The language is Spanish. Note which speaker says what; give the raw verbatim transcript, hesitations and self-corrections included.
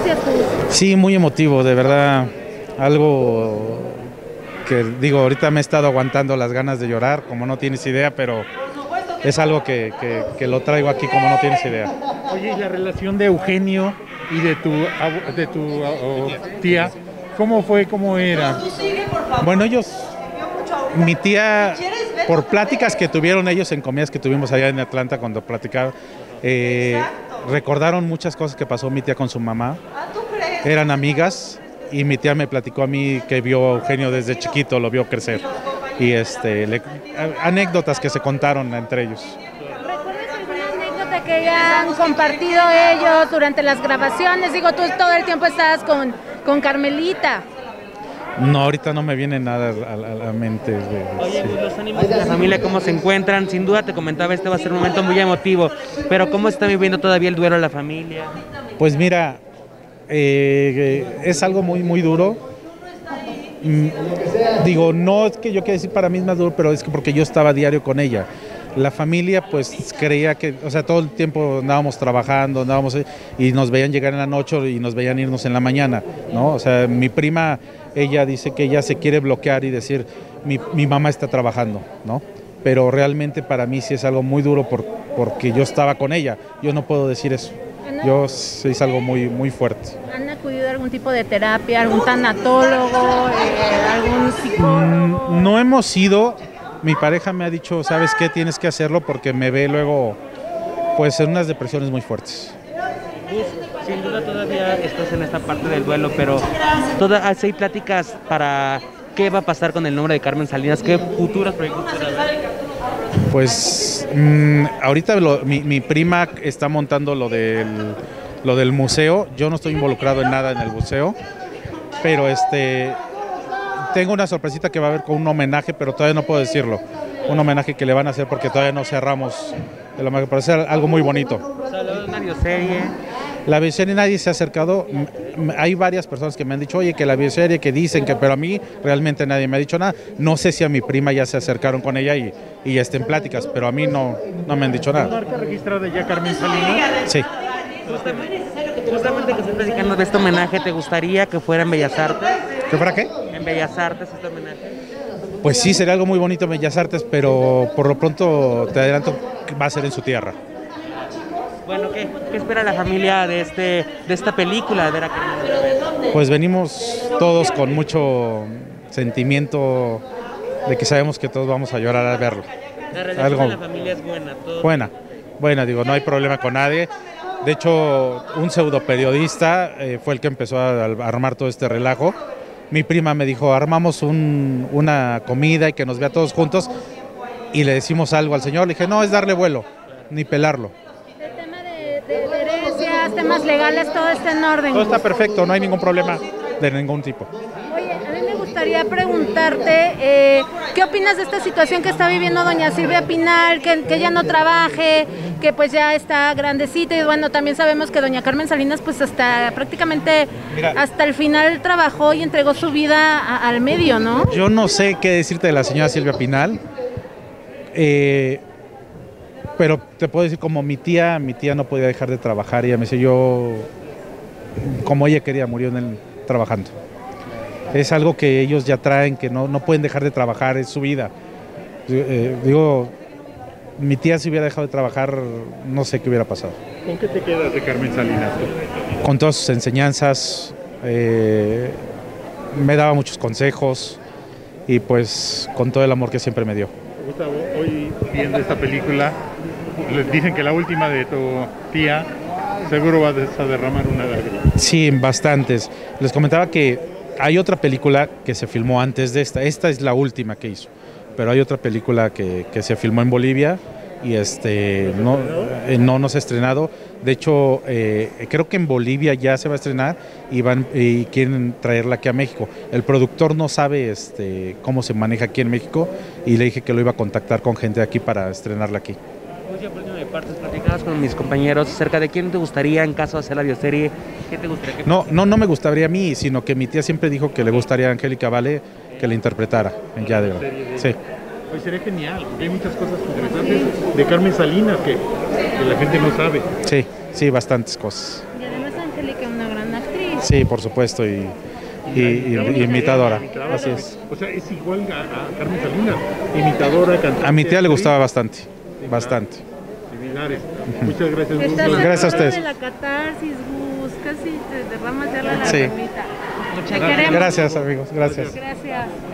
Speaker 1: decías tú?
Speaker 2: Sí, muy emotivo, de verdad, algo que digo, ahorita me he estado aguantando las ganas de llorar, como no tienes idea, pero es algo que, que, que lo traigo aquí como no tienes idea.
Speaker 3: Oye, ¿y la relación de Eugenio y de tu, de tu oh, tía, cómo fue, cómo era?
Speaker 2: Bueno, ellos, mi tía, por pláticas que tuvieron ellos en comidas que tuvimos allá en Atlanta cuando platicaban, eh, recordaron muchas cosas que pasó mi tía con su mamá, eran amigas y mi tía me platicó a mí que vio a Eugenio desde chiquito, lo vio crecer y este, le, anécdotas que se contaron entre ellos.
Speaker 1: ¿Recuerdas alguna anécdota que hayan compartido ellos durante las grabaciones? Digo, tú todo el tiempo estabas con, con Carmelita.
Speaker 2: No, ahorita no me viene nada a la, a la mente. De,
Speaker 4: Oye,
Speaker 2: sí.
Speaker 4: los ánimos de la familia, ¿cómo se encuentran? Sin duda te comentaba, este va a ser un momento muy emotivo, pero ¿cómo está viviendo todavía el duelo de la familia?
Speaker 2: Pues mira, eh, es algo muy, muy duro. Mm, digo, no es que yo quiera decir para mí es más duro, pero es que porque yo estaba a diario con ella. La familia pues creía que, o sea, todo el tiempo andábamos trabajando, andábamos y nos veían llegar en la noche y nos veían irnos en la mañana, ¿no? O sea, mi prima, ella dice que ella se quiere bloquear y decir, mi, mi mamá está trabajando, ¿no? Pero realmente para mí sí es algo muy duro por, porque yo estaba con ella, yo no puedo decir eso. Yo sí es algo muy, muy fuerte.
Speaker 1: ¿Han acudido a algún tipo de terapia, algún tanatólogo, eh, algún psicólogo?
Speaker 2: Mm, no hemos ido. Mi pareja me ha dicho, ¿sabes qué? Tienes que hacerlo porque me ve luego, pues, en unas depresiones muy fuertes.
Speaker 4: Gus, sin duda todavía estás en esta parte del duelo, pero todas hay pláticas para qué va a pasar con el nombre de Carmen Salinas, qué futuros proyectos serán.
Speaker 2: Pues mmm, ahorita lo, mi, mi prima está montando lo del, lo del museo. Yo no estoy involucrado en nada en el museo, pero este tengo una sorpresita que va a haber con un homenaje, pero todavía no puedo decirlo. Un homenaje que le van a hacer porque todavía no cerramos el homenaje, pero es algo muy bonito.
Speaker 4: ¿Se habló de una bioserie?
Speaker 2: La bioserie nadie se ha acercado. Hay varias personas que me han dicho, oye, que la bioserie, que dicen que, pero a mí realmente nadie me ha dicho nada. No sé si a mi prima ya se acercaron con ella y, y ya está en pláticas, pero a mí no, no me han dicho nada.
Speaker 3: ¿Marca registrada ya Carmen Salinas?
Speaker 2: Sí.
Speaker 4: Justamente, justamente que estás platicando de este homenaje, ¿te gustaría que fuera en Bellas Artes?
Speaker 2: ¿Qué para qué?
Speaker 4: En Bellas Artes este homenaje.
Speaker 2: Pues sí, sería algo muy bonito en Bellas Artes, pero por lo pronto te adelanto que va a ser en su tierra.
Speaker 4: Bueno, ¿qué, qué espera la familia de este de esta película de ver a Carmen otra vez?
Speaker 2: Pues venimos todos con mucho sentimiento de que sabemos que todos vamos a llorar al verlo.
Speaker 4: La relación
Speaker 2: Algo
Speaker 4: de la familia es buena. Todo...
Speaker 2: Buena, buena, digo, no hay problema con nadie. De hecho, un pseudo periodista eh, fue el que empezó a, a armar todo este relajo. Mi prima me dijo, armamos un, una comida y que nos vea todos juntos y le decimos algo al señor. Le dije, no, es darle vuelo, ni pelarlo.
Speaker 1: El tema de, de, de herencias, temas legales, todo está en orden.
Speaker 2: Todo está perfecto, no hay ningún problema de ningún tipo.
Speaker 1: Oye, a mí me gustaría preguntarte, eh, ¿qué opinas de esta situación que está viviendo doña Silvia Pinal, que, que ella no trabaje, que pues ya está grandecita y bueno, también sabemos que doña Carmen Salinas pues hasta prácticamente
Speaker 2: Mira,
Speaker 1: hasta el final trabajó y entregó su vida a, al medio, ¿no?
Speaker 2: Yo no sé qué decirte de la señora Silvia Pinal, eh, pero te puedo decir como mi tía, mi tía no podía dejar de trabajar y ella me dice yo, como ella quería, murió en el, trabajando. Es algo que ellos ya traen, que no, no pueden dejar de trabajar, es su vida. Eh, digo, mi tía si hubiera dejado de trabajar, no sé qué hubiera pasado.
Speaker 3: ¿Con qué te quedas de Carmen Salinas?
Speaker 2: Con todas sus enseñanzas, eh, me daba muchos consejos y pues con todo el amor que siempre me dio.
Speaker 3: Gustavo, hoy viendo esta película, les dicen que la última de tu tía, seguro vas a derramar una lágrima.
Speaker 2: Sí, bastantes. Les comentaba que hay otra película que se filmó antes de esta, esta es la última que hizo, pero hay otra película que, que se filmó en Bolivia y este no, eh, no, no se ha estrenado. De hecho, eh, creo que en Bolivia ya se va a estrenar y, van, y quieren traerla aquí a México. El productor no sabe este, cómo se maneja aquí en México y le dije que lo iba a contactar con gente de aquí para estrenarla aquí.
Speaker 4: Oye, por último, de partes platicadas con mis compañeros acerca de quién te gustaría en caso de hacer la bioserie, ¿qué te gustaría que
Speaker 2: No, no, no me gustaría a mí, sino que mi tía siempre dijo que le gustaría a Angélica Vale que la interpretara en Ya de Sí.
Speaker 3: Pues sería genial, porque hay muchas cosas interesantes de Carmen Salinas que, que la gente no sabe.
Speaker 2: Sí, sí, bastantes cosas.
Speaker 1: Y además Angélica es una gran gran actriz.
Speaker 2: Sí, por supuesto, y, y, y- y imitadora, así es.
Speaker 3: O sea, es igual a, a Carmen Salinas, imitadora, cantante.
Speaker 2: A mi tía le
Speaker 3: actriz,
Speaker 2: gustaba bastante, bastante.
Speaker 3: similares. Muchas gracias.
Speaker 1: Estás
Speaker 3: Gus.
Speaker 1: al
Speaker 2: Gracias a
Speaker 1: borde
Speaker 2: ustedes.
Speaker 1: de la catarsis, Gus, casi te derramas ya la
Speaker 2: Sí.
Speaker 1: lagrimita.
Speaker 4: Muchas
Speaker 1: Te
Speaker 4: gracias.
Speaker 1: queremos.
Speaker 2: Gracias, amigos, gracias.
Speaker 1: Gracias.